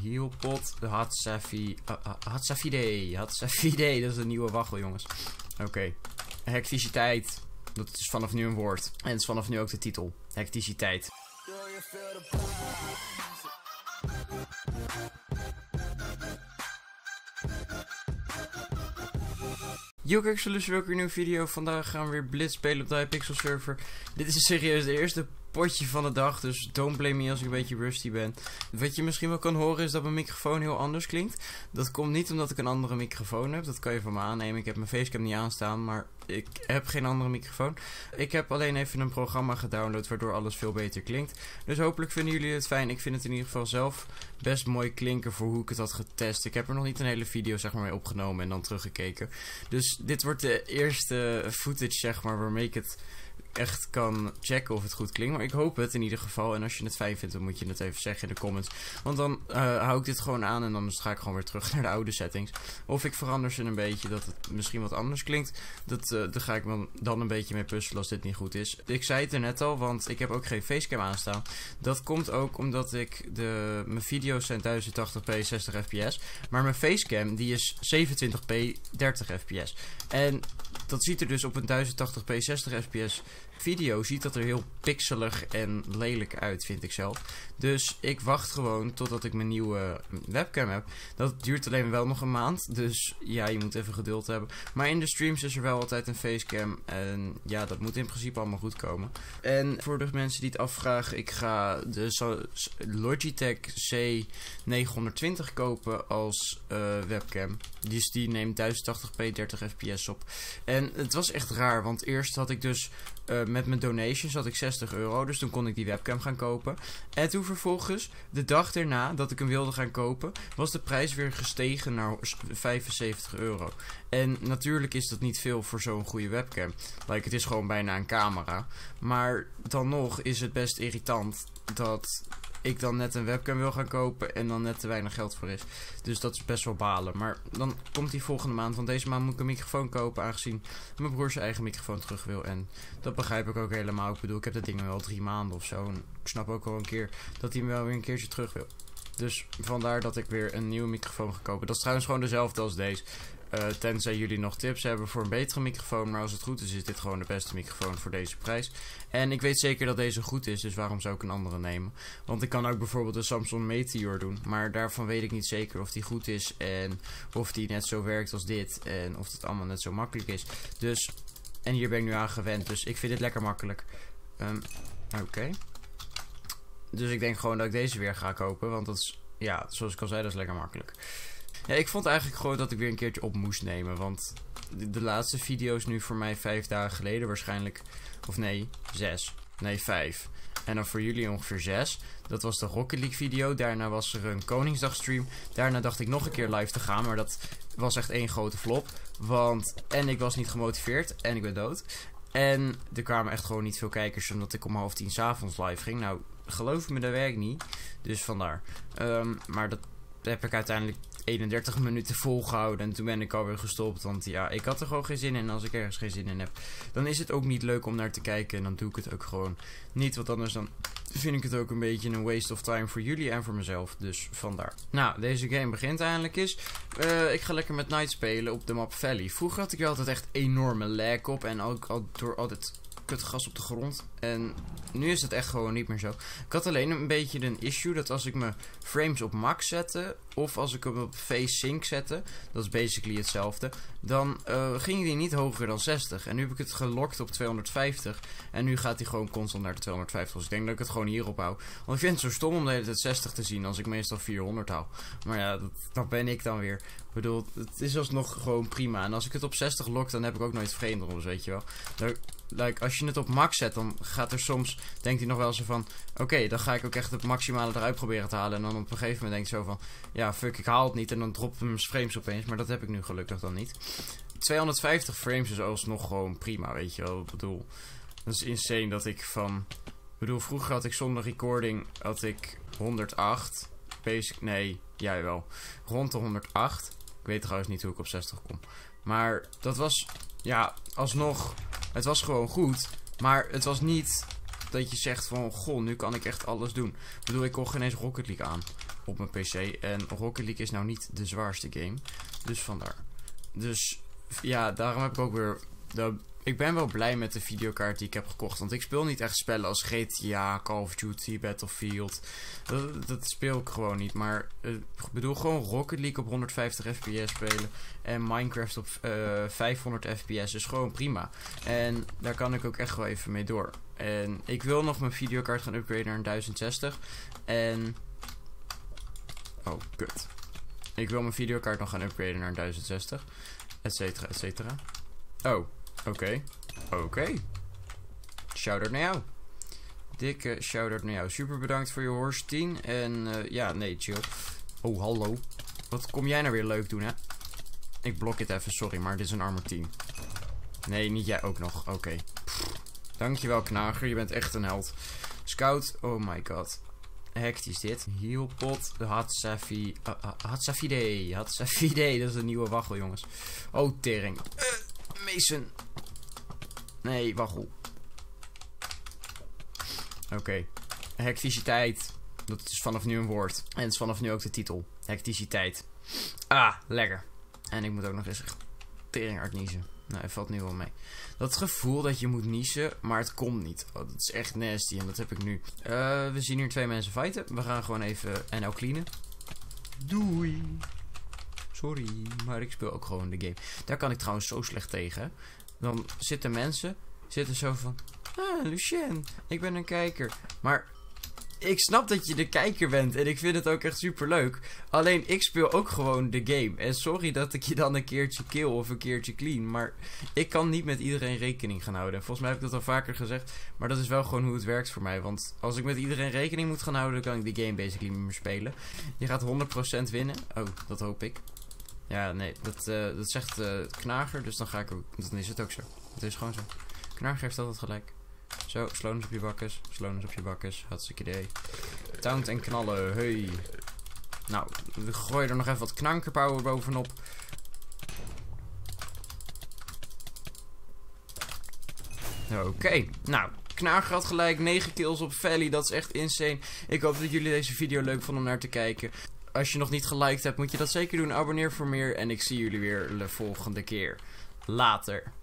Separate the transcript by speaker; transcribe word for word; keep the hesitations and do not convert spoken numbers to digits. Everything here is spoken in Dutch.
Speaker 1: Healpot. De Hatsafi... Uh, uh, Hatsafide. Hatsafide. Dat is een nieuwe waggel, jongens. Oké. Okay. Hecticiteit. Dat is vanaf nu een woord. En het is vanaf nu ook de titel. Hecticiteit. Yo, kijk, zullen we weer een nieuwe video. Vandaag gaan we weer Blitz spelen op de Hypixel server. Dit is serieus de eerste potje van de dag, dus don't blame me als ik een beetje rusty ben. Wat je misschien wel kan horen is dat mijn microfoon heel anders klinkt. Dat komt niet omdat ik een andere microfoon heb, dat kan je van me aannemen. Ik heb mijn facecam niet aanstaan, maar ik heb geen andere microfoon. Ik heb alleen even een programma gedownload waardoor alles veel beter klinkt. Dus hopelijk vinden jullie het fijn. Ik vind het in ieder geval zelf best mooi klinken voor hoe ik het had getest. Ik heb er nog niet een hele video zeg maar mee opgenomen en dan teruggekeken. Dus dit wordt de eerste footage zeg maar waarmee ik het echt kan checken of het goed klinkt. Maar ik hoop het in ieder geval. En als je het fijn vindt, dan moet je het even zeggen in de comments. Want dan uh, hou ik dit gewoon aan en dan ga ik gewoon weer terug naar de oude settings. Of ik verander ze een beetje, dat het misschien wat anders klinkt. Dat, uh, daar ga ik dan een beetje mee puzzelen als dit niet goed is. Ik zei het er net al, want ik heb ook geen facecam aanstaan. Dat komt ook omdat ik de, mijn video's zijn duizend tachtig p zestig f p s. Maar mijn facecam die is zevenentwintig p dertig f p s. En dat ziet er dus op een duizend tachtig p zestig f p s video ziet dat er heel pixelig en lelijk uit, vind ik zelf. Dus ik wacht gewoon totdat ik mijn nieuwe webcam heb. Dat duurt alleen wel nog een maand, dus ja, je moet even geduld hebben. Maar in de streams is er wel altijd een facecam en ja, dat moet in principe allemaal goed komen. En voor de mensen die het afvragen, ik ga de Logitech C negenhonderdtwintig kopen als uh, webcam. Dus die neemt duizend tachtig p dertig f p s op. En het was echt raar, want eerst had ik dus Uh, met mijn donations had ik zestig euro, dus toen kon ik die webcam gaan kopen. En toen vervolgens, de dag erna dat ik hem wilde gaan kopen, was de prijs weer gestegen naar vijfenzeventig euro. En natuurlijk is dat niet veel voor zo'n goede webcam. Like, het is gewoon bijna een camera. Maar dan nog is het best irritant dat ik dan net een webcam wil gaan kopen en dan net te weinig geld voor is. Dus dat is best wel balen. Maar dan komt die volgende maand, want deze maand moet ik een microfoon kopen, aangezien mijn broer zijn eigen microfoon terug wil. En dat begrijp ik ook helemaal. Ik bedoel, ik heb dat ding al drie maanden of zo. En ik snap ook wel een keer dat hij hem wel weer een keertje terug wil. Dus vandaar dat ik weer een nieuwe microfoon ga kopen. Dat is trouwens gewoon dezelfde als deze. Uh, tenzij jullie nog tips hebben voor een betere microfoon. Maar als het goed is, is dit gewoon de beste microfoon voor deze prijs. En ik weet zeker dat deze goed is, dus waarom zou ik een andere nemen? Want ik kan ook bijvoorbeeld een Samsung Meteor doen. Maar daarvan weet ik niet zeker of die goed is. En of die net zo werkt als dit. En of het allemaal net zo makkelijk is. Dus, en hier ben ik nu aan gewend. Dus ik vind dit lekker makkelijk. Um, Oké. Okay. Dus ik denk gewoon dat ik deze weer ga kopen. Want dat is, ja, zoals ik al zei, dat is lekker makkelijk. Ja, ik vond eigenlijk gewoon dat ik weer een keertje op moest nemen. Want de, de laatste video's nu voor mij vijf dagen geleden waarschijnlijk. Of nee, zes. Nee, vijf. En dan voor jullie ongeveer zes. Dat was de Rocket League video. Daarna was er een Koningsdag stream. Daarna dacht ik nog een keer live te gaan. Maar dat was echt één grote flop. Want en ik was niet gemotiveerd. En ik ben dood. En er kwamen echt gewoon niet veel kijkers. Omdat ik om half tien 's avonds live ging. Nou, geloof me, dat werkt niet. Dus vandaar. Um, maar dat heb ik uiteindelijk eenendertig minuten volgehouden en toen ben ik alweer gestopt, want ja, ik had er gewoon geen zin in en als ik ergens geen zin in heb, dan is het ook niet leuk om naar te kijken en dan doe ik het ook gewoon niet, want anders dan vind ik het ook een beetje een waste of time voor jullie en voor mezelf, dus vandaar. Nou, deze game begint eindelijk eens. Uh, ik ga lekker met Knight spelen op de map Valley. Vroeger had ik er altijd echt enorme lag op en ook al door altijd kutgas op de grond. En nu is het echt gewoon niet meer zo. Ik had alleen een beetje een issue dat als ik mijn frames op max zette of als ik hem op face sync zette, dat is basically hetzelfde, dan uh, ging die niet hoger dan zestig. En nu heb ik het gelokt op tweehonderdvijftig en nu gaat hij gewoon constant naar de tweehonderdvijftig. Dus ik denk dat ik het gewoon hierop hou. Want ik vind het zo stom om de hele tijd zestig te zien als ik meestal vierhonderd hou. Maar ja, dat, dat ben ik dan weer. Ik bedoel, het is alsnog gewoon prima. En als ik het op zestig lok, dan heb ik ook nooit vreemderoms, weet je wel. Daar, like, als je het op max zet, dan gaat er soms, denkt hij nog wel zo van, oké, okay, dan ga ik ook echt het maximale eruit proberen te halen. En dan op een gegeven moment denk ik zo van, ja, fuck, ik haal het niet. En dan dropt mijn frames opeens. Maar dat heb ik nu gelukkig dan niet. tweehonderdvijftig frames is alsnog gewoon prima, weet je wel. Ik bedoel, dat is insane dat ik van, ik bedoel, vroeger had ik zonder recording, had ik honderdacht. Basic, nee, jij wel. Rond de honderdacht. Ik weet trouwens niet hoe ik op zestig kom. Maar dat was, ja, alsnog, het was gewoon goed. Maar het was niet dat je zegt van, goh, nu kan ik echt alles doen. Ik bedoel, ik kon geen eens Rocket League aan. op mijn P C. En Rocket League is nou niet de zwaarste game. Dus vandaar. Dus ja, daarom heb ik ook weer... De, ik ben wel blij met de videokaart die ik heb gekocht. Want ik speel niet echt spellen als G T A, Call of Duty, Battlefield. Dat, dat speel ik gewoon niet. Maar uh, ik bedoel gewoon Rocket League op honderdvijftig F P S spelen. En Minecraft op uh, vijfhonderd F P S is gewoon prima. En daar kan ik ook echt wel even mee door. En ik wil nog mijn videokaart gaan upgraden naar een duizend zestig. En... Oh, kut. Ik wil mijn videokaart nog gaan upgraden naar een duizend zestig. Etcetera, etcetera. Oh, oké. Okay. Oké. Okay. Shout-out naar jou. Dikke shout-out naar jou. Super bedankt voor je horse tien. En uh, ja, nee, chill. Oh, hallo. Wat kom jij nou weer leuk doen, hè? Ik blok het even, sorry, maar dit is een armor tien. Nee, niet jij ook nog. Oké. Okay. Dankjewel, Knager. Je bent echt een held. Scout. Oh my god. Hectisch dit. Healpot. Hatsafi. Uh, uh, Hatsafide. Hatsafide. Dat is een nieuwe waggel, jongens. Oh, tering. Uh, Mason. Nee, waggel. Oké. Okay. Hecticiteit. Dat is vanaf nu een woord. En het is vanaf nu ook de titel. Hecticiteit. Ah, lekker. En ik moet ook nog eens tering hard niezen. Nou, het valt nu wel mee. Dat gevoel dat je moet niezen, maar het komt niet. Oh, dat is echt nasty en dat heb ik nu. Uh, we zien hier twee mensen fighten. We gaan gewoon even N L cleanen. Doei. Sorry, maar ik speel ook gewoon de game. Daar kan ik trouwens zo slecht tegen. Dan zitten mensen, zitten zo van... Ah, Lucien, ik ben een kijker. Maar... Ik snap dat je de kijker bent en ik vind het ook echt super leuk. Alleen ik speel ook gewoon de game. En sorry dat ik je dan een keertje kill of een keertje clean. Maar ik kan niet met iedereen rekening gaan houden. Volgens mij heb ik dat al vaker gezegd. Maar dat is wel gewoon hoe het werkt voor mij. Want als ik met iedereen rekening moet gaan houden, dan kan ik de game basically niet meer spelen. Je gaat honderd procent winnen. Oh, dat hoop ik. Ja, nee, dat, uh, dat zegt uh, Knager. Dus dan ga ik ook. Dan is het ook zo. Het is gewoon zo. Knager heeft altijd gelijk. Zo, sloners op je bakkes. Sloners op je bakkes. Hartstikke idee. Taunt en knallen. Hey. Nou, we gooien er nog even wat knankerpower bovenop. Oké. Okay. Nou, Knager had gelijk negen kills op Valley. Dat is echt insane. Ik hoop dat jullie deze video leuk vonden om naar te kijken. Als je nog niet geliked hebt, moet je dat zeker doen. Abonneer voor meer. En ik zie jullie weer de volgende keer. Later.